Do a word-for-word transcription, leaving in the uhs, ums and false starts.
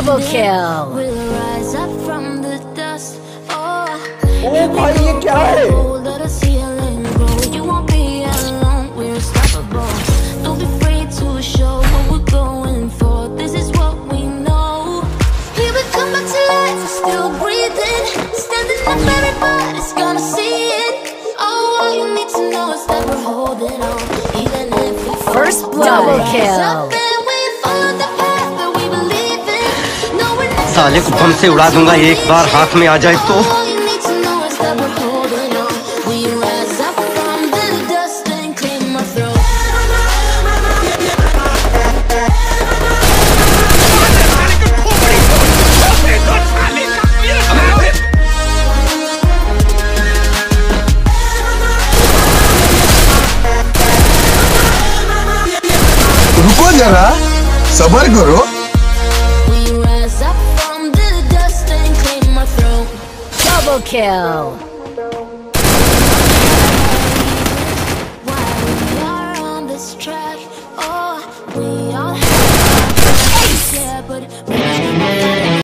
Double kill. ओ भाई ये क्या है? First blood. Double kill. साले को बम से उड़ा दूंगा एक बार हाथ में आ जाए तो। रुको जरा, सब्र करो। Double kill.